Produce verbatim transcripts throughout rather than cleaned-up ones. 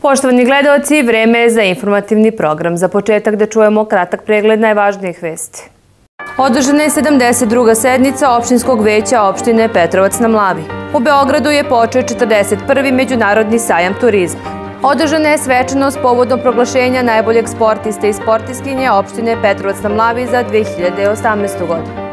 Poštovani gledaoci, vreme je za informativni program. Za početak da čujemo kratak pregled najvažnijih vesti. Održana je sedamdeset druga sednica Opštinskog veća opštine Petrovac na Mlavi. U Beogradu je počeo četrdeset prvi Međunarodni sajam turizma. Održana je svečanost povodom proglašenja najboljeg sportiste i sportistkinje opštine Petrovac na Mlavi za dve hiljade osamnaestu. godinu.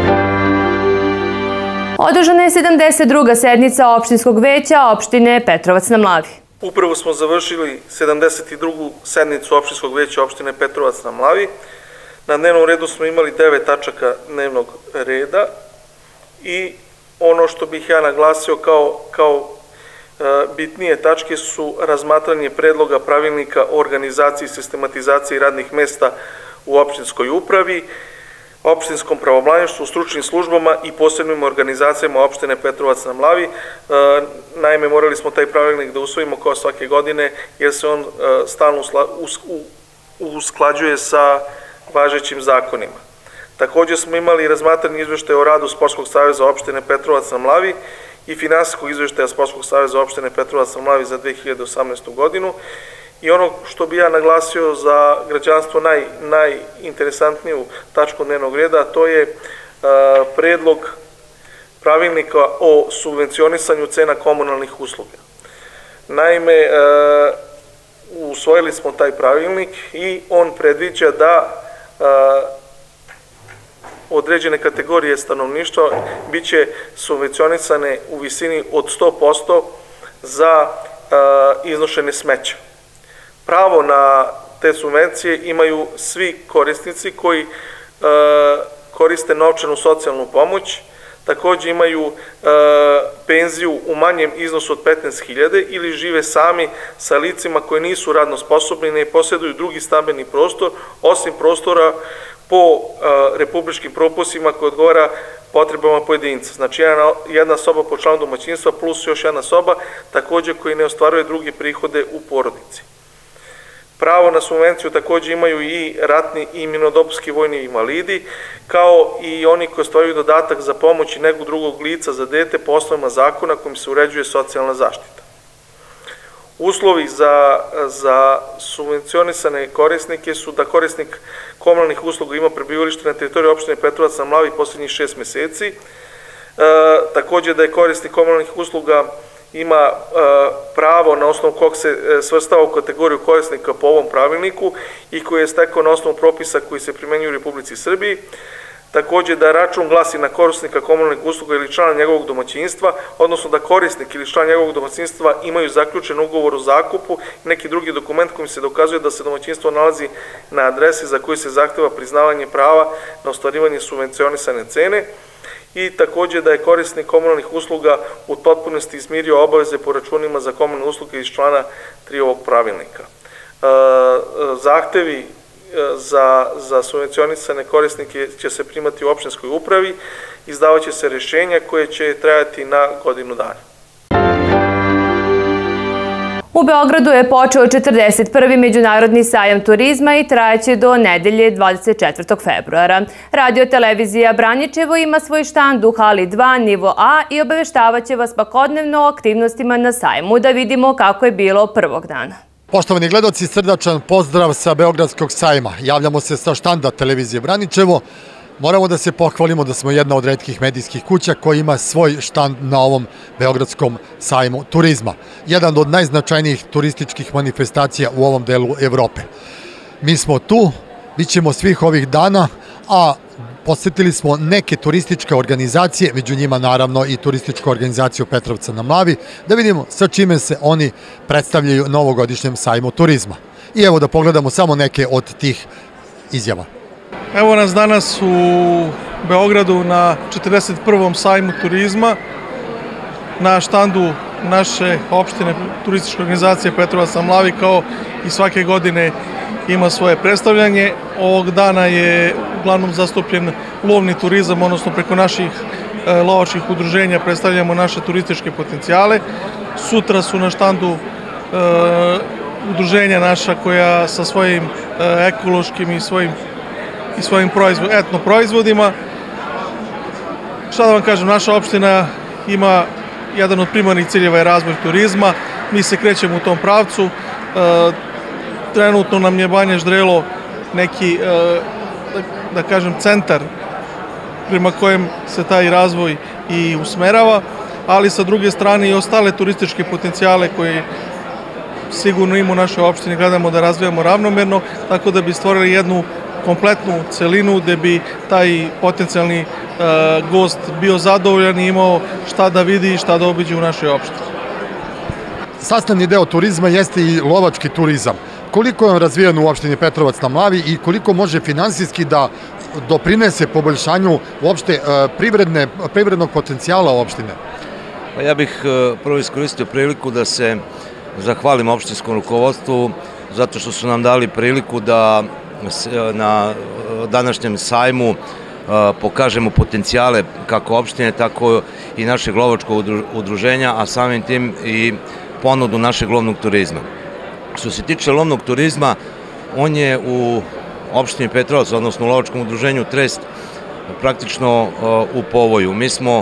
Održana je sedamdeset druga sednica Opštinskog veća opštine Petrovac na Mlavi. Upravo smo završili sedamdeset drugu sednicu Opštinskog veća opštine Petrovac na Mlavi. Na dnevnom redu smo imali devet tačaka dnevnog reda i ono što bih ja naglasio kao, kao e, bitnije tačke su razmatranje predloga pravilnika o organizaciji i sistematizaciji radnih mesta u opštinskoj upravi, opštinskom pravobranilaštvu, stručnim službama i posebnim organizacijama opštine Petrovac na Mlavi. E, naime, morali smo taj pravilnik da usvojimo kao svake godine jer se on e, stalno usklađuje sa važećim zakonima. Također smo imali razmatranje izveštaja o radu Sportskog saveza opštine Petrovac na Mlavi i finansijskog izveštaja Sportskog saveza opštine Petrovac na Mlavi za dve hiljade osamnaestu. godinu. I ono što bi ja naglasio za građanstvo naj, najinteresantniju tačku dnevnog reda, to je a, predlog pravilnika o subvencionisanju cena komunalnih usluga. Naime, a, usvojili smo taj pravilnik i on predviđa da a, određene kategorije stanovništva biće subvencionisane u visini od sto posto za a, iznošenje smeća. Pravo na te subvencije imaju svi korisnici koji e, koriste novčanu socijalnu pomoć, također imaju e, penziju u manjem iznosu od petnaest hiljada ili žive sami sa licima koji nisu radno sposobni, ne posjeduju drugi stambeni prostor, osim prostora po e, republičkim propisima koji odgovara potrebama pojedinca. Znači jedna, jedna soba po članu domaćinstva plus još jedna soba, također koji ne ostvaruje druge prihode u porodici. Pravo na subvenciju također imaju i ratni i mirnodopski vojni invalidi, kao i oni koji ostvaruju dodatak za pomoć i negu drugog lica za dete po osnovama zakona kojim se uređuje socijalna zaštita. Uslovi za, za subvencionisane korisnike su da korisnik komunalnih usluga ima prebivalište na teritoriji opštine Petrovac na Mlavi posljednjih šest meseci, e, također da je korisnik komunalnih usluga ima e, pravo na osnovu kog se e, svrstava u kategoriju korisnika po ovom pravilniku i koji je stekao na osnovu propisa koji se primenjuju u Republici Srbiji. Također da račun glasi na korisnika komunalnih usluga ili člana njegovog domaćinstva, odnosno da korisnik ili član njegovog domaćinstva imaju zaključen ugovor o zakupu i neki drugi dokument kojim se dokazuje da se domaćinstvo nalazi na adresi za koju se zahteva priznavanje prava na ostvarivanje subvencionisane cene. I također da je korisnik komunalnih usluga u potpunosti izmirio obaveze po računima za komunalne usluge iz člana tri ovog pravilnika. E, zahtevi za, za subvencionisane korisnike će se primati u opštinskoj upravi, izdavaće se rješenja koje će trajati na godinu dana. U Beogradu je počeo četrdeset prvi Međunarodni sajam turizma i trajaće do nedelje dvadeset četvrtog februara. Radio televizija Braničevo ima svoj štand u hali dva nivo A i obaveštavaće vas svakodnevno o aktivnostima na sajmu. Da vidimo kako je bilo prvog dana. Poštovani gledaoci, srdačan pozdrav sa Beogradskog sajma. Javljamo se sa štanda televizije Braničevo. Moramo da se pohvalimo da smo jedna od retkih medijskih kuća koja ima svoj štand na ovom Beogradskom sajmu turizma. Jedan od najznačajnijih turističkih manifestacija u ovom delu Evrope. Mi smo tu, bit ćemo svih ovih dana, a posjetili smo neke turističke organizacije, među njima naravno i turističku organizaciju Petrovca na Mlavi, da vidimo sa čime se oni predstavljaju na ovogodišnjem sajmu turizma. I evo da pogledamo samo neke od tih izjava. Evo nas danas u Beogradu na četrdeset prvom sajmu turizma, na štandu naše opštine turističke organizacije Petrovac na Mlavi, kao i svake godine ima svoje predstavljanje. Ovog dana je uglavnom zastupljen lovni turizam, odnosno preko naših e, lovačkih udruženja predstavljamo naše turističke potencijale. Sutra su na štandu e, udruženja naša koja sa svojim e, ekološkim i svojim i svojim proizvod, etno proizvodima. Šta da vam kažem, naša opština ima jedan od primarnih ciljeva je razvoj turizma. Mi se krećemo u tom pravcu. Trenutno nam je Banja Ždrelo neki, da kažem, centar prema kojem se taj razvoj i usmerava, ali sa druge strane i ostale turističke potencijale koje sigurno ima u našoj opštini gledamo da razvijamo ravnomerno, tako da bi stvorili jednu kompletnu celinu gde bi taj potencijalni gost bio zadovoljan i imao šta da vidi i šta da obiđe u našoj opštini. Sastavni deo turizma jeste i lovački turizam. Koliko je on razvijen u opštini Petrovac na Mlavi i koliko može finansijski da doprinese poboljšanju uopšte privrednog potencijala opštine? Ja bih prvo iskoristio priliku da se zahvalim opštinskom rukovodstvu zato što su nam dali priliku da na današnjem sajmu pokažemo potencijale kako opštine, tako i našeg lovačkog udruženja, a samim tim i ponudu našeg lovnog turizma. Što se tiče lovnog turizma, on je u opštini Petrovac, odnosno u lovačkom udruženju Trest, praktično u povoju. Mi smo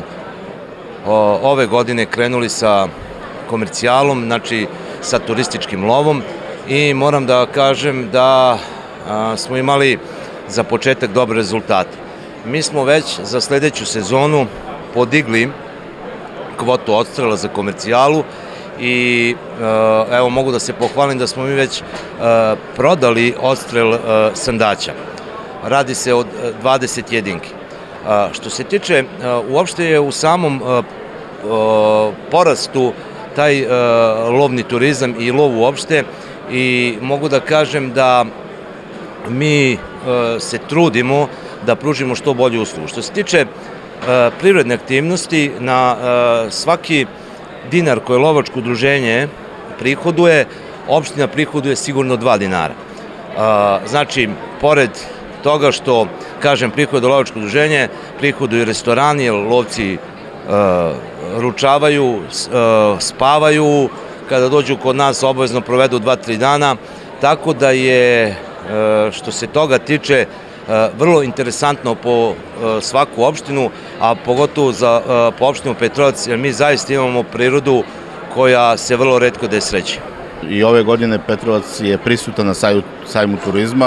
ove godine krenuli sa komercijalom, znači sa turističkim lovom i moram da kažem da smo imali za početak dobre rezultate. Mi smo već za sledeću sezonu podigli kvotu odstrela za komercijalu i evo mogu da se pohvalim da smo mi već prodali odstrel sandaća. Radi se od dvadeset jedinki. Što se tiče, uopšte je u samom porastu taj lovni turizam i lov uopšte i mogu da kažem da mi se trudimo da pružimo što bolju uslugu. Što se tiče privredne aktivnosti, na svaki dinar koje lovačko udruženje prihoduje, opština prihoduje sigurno dva dinara. Znači, pored toga što, kažem, prihoduje lovačko udruženje, prihoduju restorani, jer lovci ručavaju, spavaju, kada dođu kod nas obavezno provedu dva tri dana, tako da je, što se toga tiče, vrlo interesantno po svaku opštinu, a pogotovo po opštinu Petrovac, jer mi zaista imamo prirodu koja se vrlo retko da je sreće. I ove godine Petrovac je prisutan na sajmu turizma.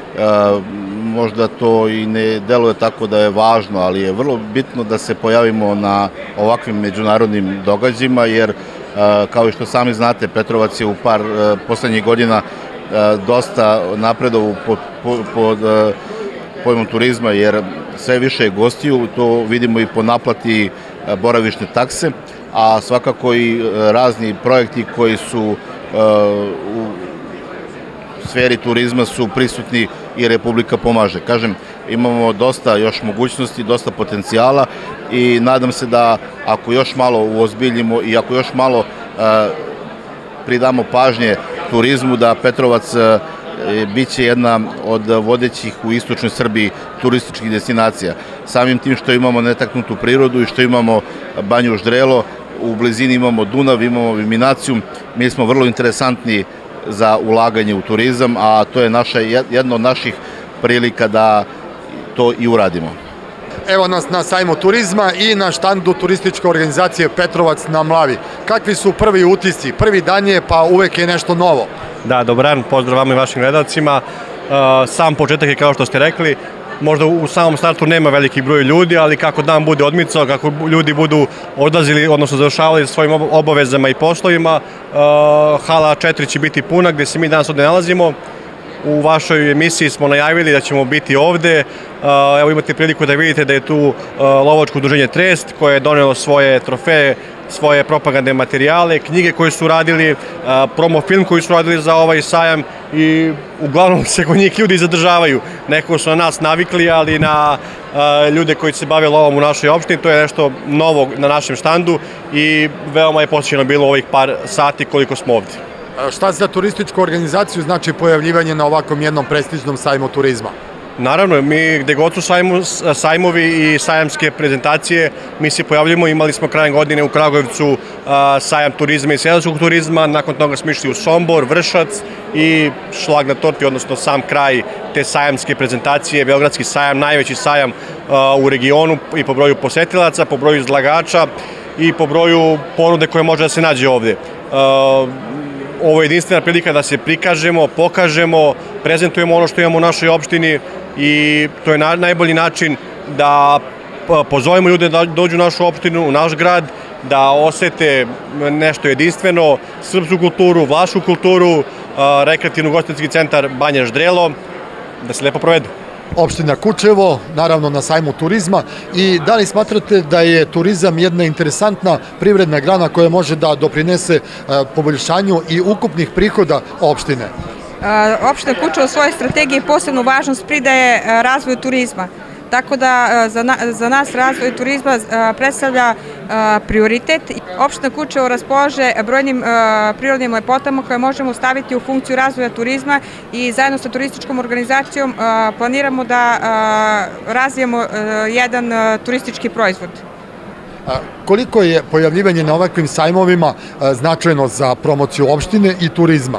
Možda to i ne deluje tako da je važno, ali je vrlo bitno da se pojavimo na ovakvim međunarodnim događajima, jer kao i što sami znate, Petrovac je u par poslednjih godina dosta napredovao pod pojmom turizma, jer sve više je gostiju, to vidimo i po naplati boravišne takse, a svakako i razni projekti koji su u sferi turizma su prisutni i Republika pomaže. Kažem, imamo dosta još mogućnosti, dosta potencijala i nadam se da ako još malo uozbiljimo i ako još malo pridamo pažnje turizmu, da Petrovac biće jedna od vodećih u istočnoj Srbiji turističkih destinacija. Samim tim što imamo netaknutu prirodu i što imamo Banju Ždrelo, u blizini imamo Dunav, imamo Viminacijum, mi smo vrlo interesantni za ulaganje u turizam, a to je jedna od naših prilika da to i uradimo. Evo nas na sajmu turizma i na štandu turističke organizacije Petrovac na Mlavi. Kakvi su prvi utisci? Prvi dan je, pa uvek je nešto novo. Da, dobar dan, pozdrav vama i vašim gledalcima. Sam početak je kao što ste rekli, možda u samom startu nema veliki broj ljudi, ali kako dan bude odmicao, kako ljudi budu odlazili, odnosno završavali svojim obavezama i poslovima, hala četiri će biti puna, gde se mi danas ovde nalazimo. U vašoj emisiji smo najavili da ćemo biti ovde. Evo imate priliku da vidite da je tu lovačko udruženje Trest, koje je donelo svoje trofeje, svoje propagandne materijale, knjige koje su radili, promo film koji su radili za ovaj sajam i uglavnom se kod njih ljudi zadržavaju. Neko su na nas navikli, ali na ljude koji se bave lovom u našoj opštini, to je nešto novo na našem štandu i veoma je posjećeno bilo ovih par sati koliko smo ovde. Šta za turističku organizaciju znači pojavljivanje na ovakvom jednom prestižnom sajmu turizma? Naravno, mi gde god su sajmovi i sajamske prezentacije, mi se pojavljamo. Imali smo krajem godine u Kragujevcu sajam turizma i seljačkog turizma, nakon toga smo išli u Sombor, Vršac i šlag na torti, odnosno sam kraj te sajamske prezentacije, Beogradski sajam, najveći sajam u regionu i po broju posetilaca, po broju izlagača i po broju ponude koje može da se nađe ovde. ovo je jedinstvena prilika da se prikažemo, pokažemo, prezentujemo ono što imamo u našoj opštini i to je najbolji način da pozovemo ljude da dođu u našu opštinu, u naš grad, da osete nešto jedinstveno, srpsku kulturu, vašu kulturu, rekreativno-ugostiteljski centar Banja Ždrelo, da se lepo provedu. Opština Kučevo, naravno na sajmu turizma, i da li smatrate da je turizam jedna interesantna privredna grana koja može da doprinese poboljšanju i ukupnih prihoda opštine? Opština Kučevo svoje strategije posebnu važnost pridaje razvoju turizma. Tako da za nas razvoj turizma predstavlja prioritet. Opština Kučevo raspolaže brojnim prirodnim lepotama koje možemo staviti u funkciju razvoja turizma i zajedno sa turističkom organizacijom planiramo da razvijemo jedan turistički proizvod. Koliko je pojavljivanje na ovakvim sajmovima značajno za promociju opštine i turizma?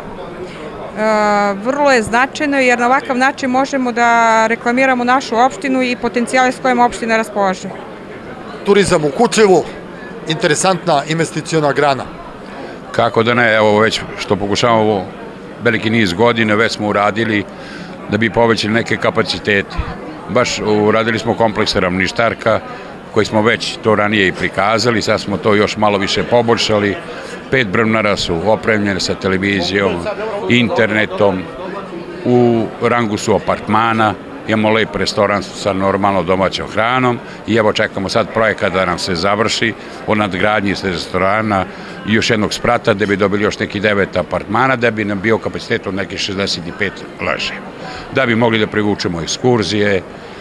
Vrlo je značajno jer na ovakav način možemo da reklamiramo našu opštinu i potencijale s kojima opština raspolaže. Turizam u Kučevu, interesantna investiciona grana. Kako da ne, evo već što pokušavamo veliki niz godina, već smo uradili da bi povećali neke kapacitete. Baš uradili smo kompleks Ravništarka, koji smo već to ranije i prikazali, sad smo to još malo više poboljšali. Pet brvnara su opremljene sa televizijom, internetom, u rangu su apartmana, imamo lep restoran sa normalno domaćom hranom i evo čekamo sad projekat da nam se završi o nadgradnji restorana i još jednog sprata da bi dobili još neki devet apartmana, da bi nam bio kapacitet od nekih šezdeset pet ležajeva. Da bi mogli da privučemo ekskurzije,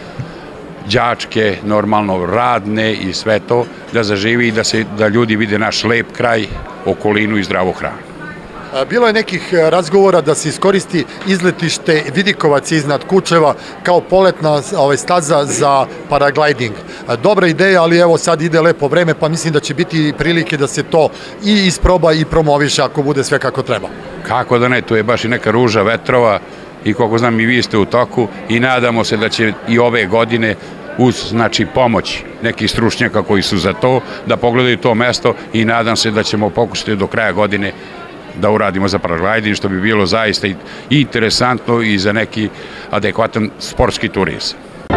đačke, normalno radne i sve to, da zaživi i da ljudi vide naš lep kraj, okolinu i zdravu hranu. Bilo je nekih razgovora da se iskoristi izletište Vidikovac iznad Kučeva kao poletna staza za paragliding. Dobra ideja, ali evo sad ide lepo vreme, pa mislim da će biti prilike da se to i isproba i promoviše ako bude sve kako treba. Kako da ne, tu je baš i neka ruža vetrova i koliko znam i vi ste u toku i nadamo se da će i ove godine uz znači pomoć nekih stručnjaka koji su za to, da pogledaju to mesto i nadam se da ćemo pokušati do kraja godine da uradimo za paragliding, što bi bilo zaista i interesantno i za neki adekvatan sportski turizam.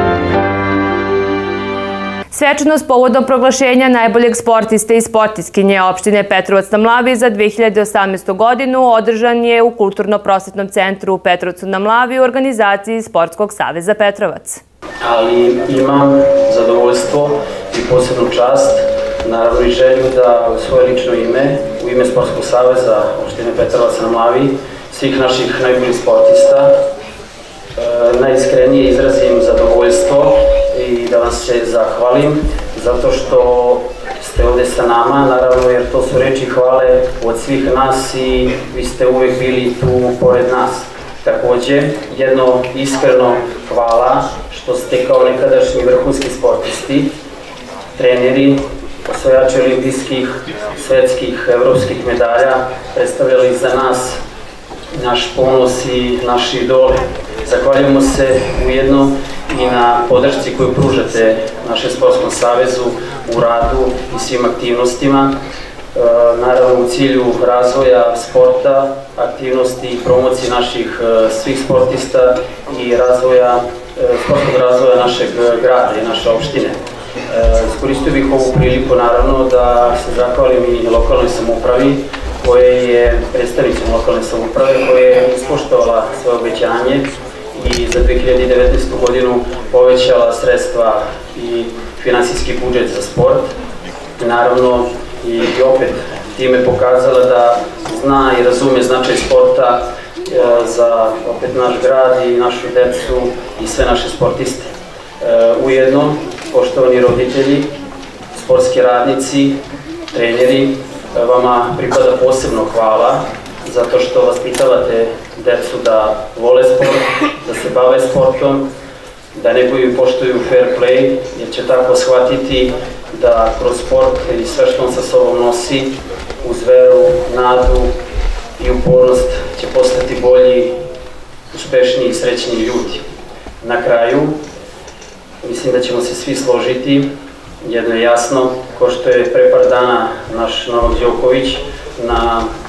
Svečanost povodom proglašenja najboljeg sportiste i sportistkinje opštine Petrovac na Mlavi za dve hiljade osamnaestu. godinu održan je u Kulturno-prosvetnom centru u Petrovcu na Mlavi u organizaciji Sportskog saveza Petrovac. Ali imam zadovoljstvo i posebnu čast, naravno i želju da u svoje lično ime, u ime Sportskog saveza opštine Petrovac na Mlavi, svih naših najboljih sportista, najiskrenije izrazim zadovoljstvo i da vam se zahvalim zato što ste ovde sa nama, naravno jer to su reči hvale od svih nas i vi ste uvek bili tu pored nas. Takođe, jedno iskreno hvala što ste kao nekadašnji vrhunski sportisti, treneri, osvajači olimpijskih, svetskih, evropskih medalja, predstavljali za nas naš ponos i naši idole. Zahvaljujemo se ujedno i na podršci koju pružate našem Sportskom savezu u radu i svim aktivnostima. Naravno u cilju razvoja sporta, aktivnosti i promocije naših svih sportista i razvoja, sportskog razvoja našeg grada i naše opštine. Iskoristio bih ovu priliku naravno da se zahvalim i lokalnoj samoupravi koje je predstavnicom lokalne samouprave koja je ispoštovala svoje obećanje i za dve hiljade devetnaestu. godinu povećala sredstva i finansijski budžet za sport. Naravno i opet time pokazala da zna i razume značaj sporta za opet naš grad i našu decu i sve naše sportiste. Ujedno, poštovani roditelji, sportski radnici, treneri, vama pripada posebno hvala zato što vaspitavate decu da vole sport, da se bave sportom, da neguju i poštuju fair play, jer će tako shvatiti da kroz sport i sve što on sa sobom nosi, uz veru, nadu i upornost će postati bolji, uspešniji i srećniji ljudi. Na kraju, mislim da ćemo se svi složiti, jedno je jasno, ko što je pre par dana naš Novak Đoković na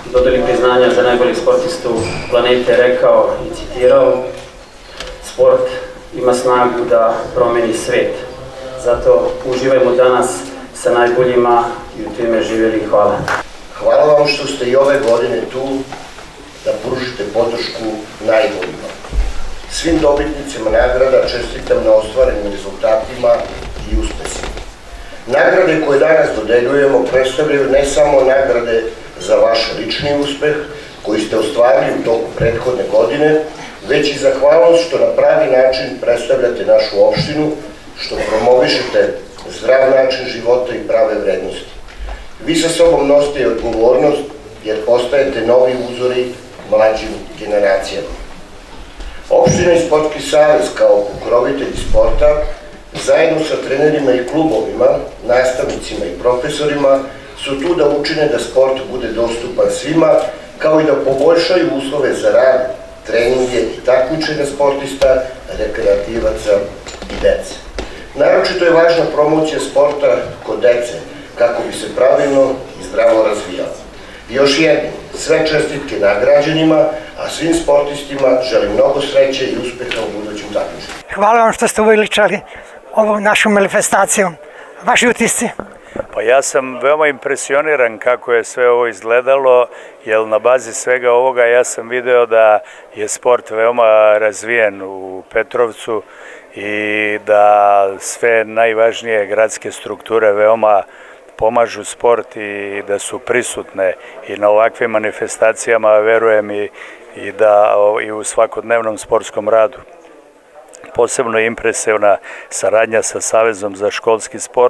dodali priznanja za najboljeg sportistu planete rekao i citirao: sport ima snagu da promeni svet. Zato uživajmo danas sa najboljima i u time živjeli. Hvala. Hvala vam što ste i ove godine tu da pružite podršku najboljima. Svim dobitnicima nagrada čestitam na ostvarenim rezultatima i uspesima. Nagrade koje danas dodeljujemo predstavljaju ne samo nagrade za vaš lični uspeh koji ste ostvarili u toku prethodne godine, već i zahvalnost što na pravi način predstavljate našu opštinu, što promovišete zdrav način života i prave vrednosti. Vi sa sobom nosite odgovornost jer postajete novi uzori mlađim generacijama. Opština i Sportski savez kao pokrovitelji sporta zajedno sa trenerima i klubovima, nastavnicima i profesorima su tu da učine da sport bude dostupan svima, kao i da poboljšaju uslove za rad, treninge i takmičenja sportista, rekreativaca i dece. Naročito je važna promocija sporta kod dece, kako bi se pravilno i zdravo razvijao. Još jednom, sve čestitke nagrađenima, a svim sportistima želim mnogo sreće i uspeha u budućim takmičenjima. Hvala vam što ste uveličali ovu našu manifestaciju. Vaši utisci? Pa ja sam veoma impresioniran kako je sve ovo izgledalo, jer na bazi svega ovoga ja sam video da je sport veoma razvijen u Petrovcu i da sve najvažnije gradske strukture veoma pomažu sport i da su prisutne i na ovakvim manifestacijama, verujem i, i da i u svakodnevnom sportskom radu. Posebno je impresivna saradnja sa Savezom za školski sport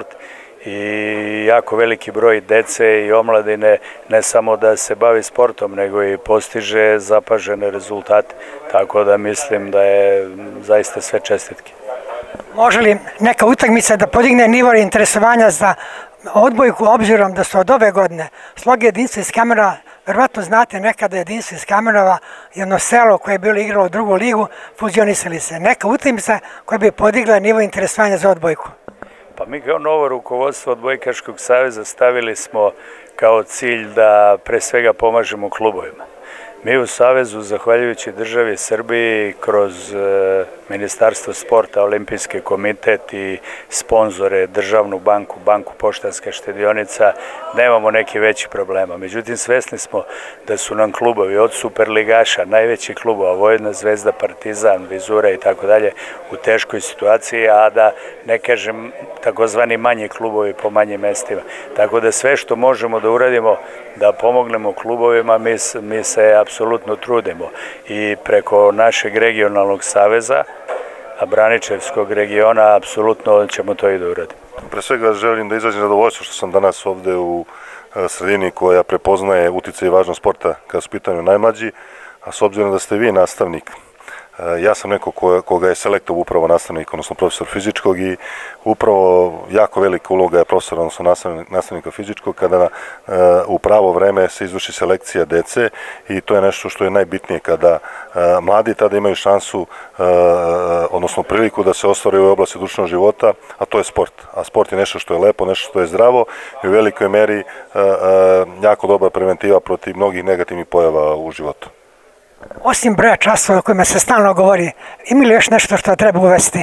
i jako veliki broj dece i omladine ne samo da se bavi sportom, nego i postiže zapažene rezultate. Tako da mislim da je zaista sve čestitke. Može li neka utakmica da podigne nivo interesovanja za odbojku, obzirom da su od ove godine Sloga Jedinstvo iz Kemerova, verovatno znate nekada Jedinstvo iz Kemerova, jedno selo koje je bilo igralo drugu ligu, fuzionisali se. Neka utakmica koja bi podigla nivo interesovanja za odbojku? Pa mi kao novo rukovodstvo Odbojkaškog saveza stavili smo kao cilj da pre svega pomažemo klubovima. Mi u Savezu, zahvaljujući državi Srbiji, kroz e, Ministarstvo sporta, Olimpijski komitet i sponzore, Državnu banku, Banku Poštanska štedionica, nemamo neki veći problema. Međutim, svesni smo da su nam klubovi od superligaša, najveći klubova, Vojvodina, Zvezda, Partizan, Vizura i tako dalje, u teškoj situaciji, a da ne kažem takozvani manji klubovi po manjim mestima. Tako da sve što možemo da uradimo da pomognemo klubovima, mi, mi se apsolutno trudimo i preko našeg regionalnog saveza, a Braničevskog regiona, apsolutno ćemo to i da uradimo. Pre svega želim da izrazim zadovoljstvo što sam danas ovde u sredini koja prepoznaje uticaj i važnost sporta kada su u pitanju najmlađi, a s obzirom da ste vi nastavnik, ja sam neko koga je selektor upravo nastavnik, odnosno profesor fizičkog, i upravo jako velika uloga je profesora, odnosno nastavnika fizičkog, kada u pravo vreme se izvrši selekcija dece, i to je nešto što je najbitnije kada mladi tada imaju šansu, odnosno priliku da se ostvare u oblasti društvenog života, a to je sport. A sport je nešto što je lepo, nešto što je zdravo i u velikoj meri jako dobra preventiva protiv mnogih negativnih pojava u životu. Osim broja časova o kojima se stalno govori, ima li još nešto što treba uvesti?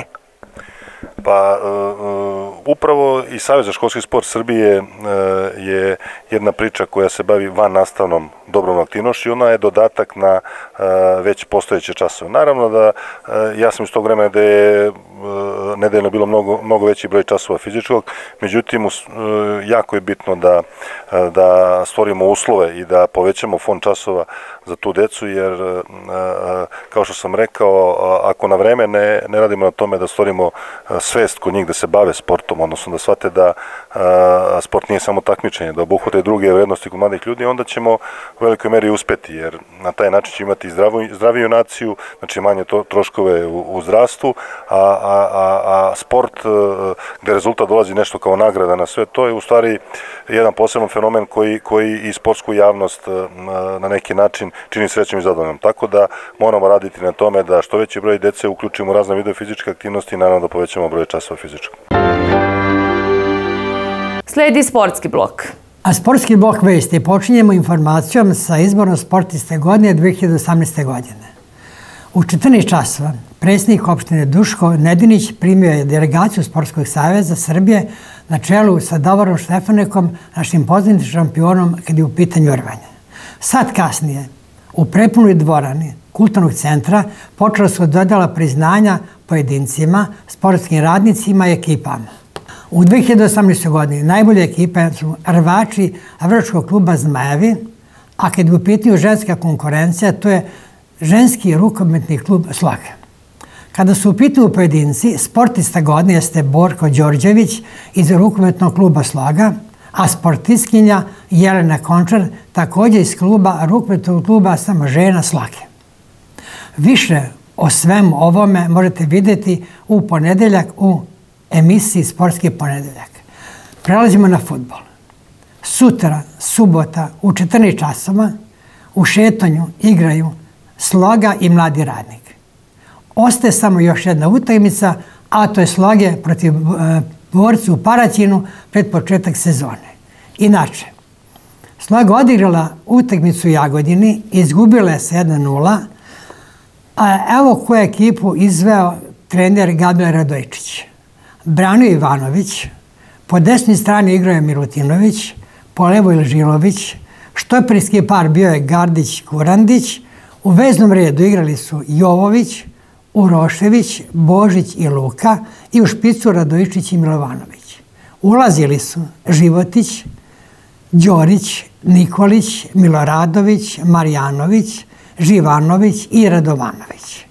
Pa upravo i Savez za školski sport Srbije je jedna priča koja se bavi van nastavnom dobrom aktivnošću i ona je dodatak na već postojeće časove. Naravno da ja sam iz tog vremena da je nedeljno bilo mnogo, mnogo veći broj časova fizičkog, međutim jako je bitno da, da stvorimo uslove i da povećamo fond časova za tu decu, jer kao što sam rekao, ako na vreme ne, ne radimo na tome da stvorimo svest kod njih da se bave sportom, odnosno da shvate da a, sport nije samo takmičenje, da obuhvate druge vrednosti kod mladih ljudi, onda ćemo u velikoj meri uspeti, jer na taj način će imati zdravu, zdraviju naciju, znači manje to, troškove u, u zdravstvu, a, a, a, a sport gde rezultat dolazi nešto kao nagrada na sve to je u stvari jedan poseban fenomen koji, koji i sportsku javnost na neki način čini srećom i zadovoljnom. Tako da moramo raditi na tome da što veći broj dece uključimo u razne vidove fizičke aktivnosti i naravno da povećamo broj časova fizičkog. Sledi sportski blok. A sportski blok vesti počinjemo informacijom sa izborom sportiste godine dve hiljade osamnaeste. godine. U četrnaest časova predsjednik opštine Duško Nedinić primio je delegaciju Sportskog saveza Srbije na čelu sa Davorom Štefanekom, našim poznatim šampionom kad je u pitanju rvanje. Sad kasnije, u prepunoj dvorani Kulturnog centra počela su dodala priznanja pojedincima, sportskim radnicima i ekipama. U dve hiljade osamnaestoj. godini najbolje ekipe su rvači Vrškog kluba Zmajevi, a kad je u pitanju ženska konkurencija, to je ženski rukometni klub Sloga. Kada su u pitanju pojedinci, sportista godine jeste Borko Đorđević iz rukometnog kluba Sloga, a sportistkinja Jelena Končar također iz kluba rukometnog kluba samo žena Sloge. Više o svemu ovome možete vidjeti u ponedeljak u emisiji Sportski ponedeljak. Prelazimo na fudbal. Sutra, subota, u četrnaest časova u šetanju igraju Sloga i Mladi radnik. Ostaje samo još jedna utakmica, a to je Sloge protiv Borca u Paraćinu pred početak sezone. Inače, Sloga odigrala utakmicu u Jagodini, izgubila je sa jedan nula, a evo koju ekipu izveo trener Gabriel Radojčić. Branio Ivanović, po desnoj strani igrao je Milutinović, po levoj Lžilović, štoperski par bio je Gardić-Kurandić, u veznom redu igrali su Jovović, Urošević, Božić i Luka i u špicu Radojčić i Milovanović. Ulazili su Životić, Đorić, Nikolić, Miloradović, Marjanović, Živanović i Radovanović.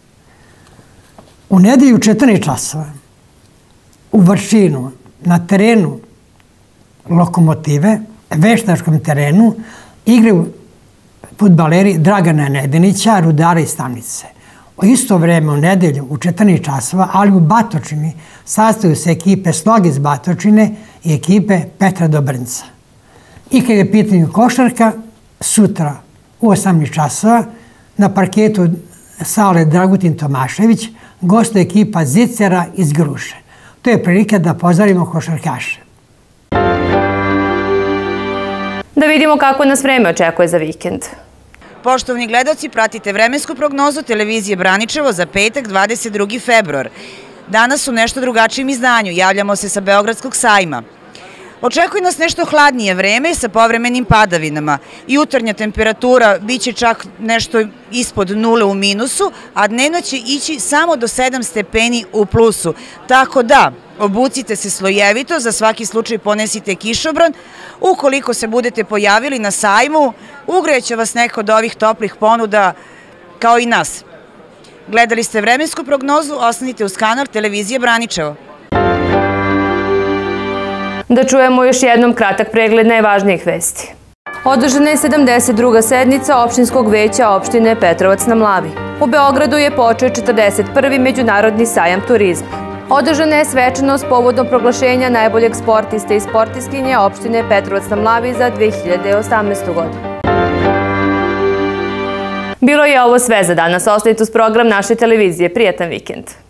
U nedelju četrnaest časova u Vršinu na terenu Lokomotive, veštačkom terenu, igraju fudbaleri Dragana Nedinića, Rudara iz Tamnice. U isto vreme u nedelju u četrnaest časova, ali u Batočini, sastaju se ekipe Sloge iz Batočine i ekipe Petra Dobrnca. I kad je pitanju košarka, sutra u osamnaest časova na parketu sale Dragutin Tomašević gostuje ekipa Zicera iz Gruše. To je prilika da pozdravimo košarkaše. Da vidimo kako nas vreme očekuje za vikend. Poštovni gledaoci, pratite vremensku prognozu televizije Braničevo za petak dvadeset drugi februar. Danas u nešto drugačijem izdanju javljamo se sa Beogradskog sajma. Očekuje nas nešto hladnije vreme sa povremenim padavinama. Jutarnja temperatura biće čak nešto ispod nule u minusu, a dnevno će ići samo do sedam stepeni u plusu. Tako da, obucite se slojevito, za svaki slučaj ponesite kišobran. Ukoliko se budete pojavili na sajmu, ugreće vas neko od ovih toplih ponuda kao i nas. Gledali ste vremensku prognozu, ostanite uz kanal televizije Braničevo. Da čujemo još jednom kratak pregled najvažnijih vesti. Održana je sedamdeset druga sednica Opštinskog veća opštine Petrovac na Mlavi. U Beogradu je počeo četrdeset prvi Međunarodni sajam turizma. Održana je svečanost povodom proglašenja najboljeg sportiste i sportistkinje opštine Petrovac na Mlavi za dve hiljade osamnaestu. godinu. Bilo je ovo sve za danas. Ostanite uz program naše televizije. Prijatan vikend.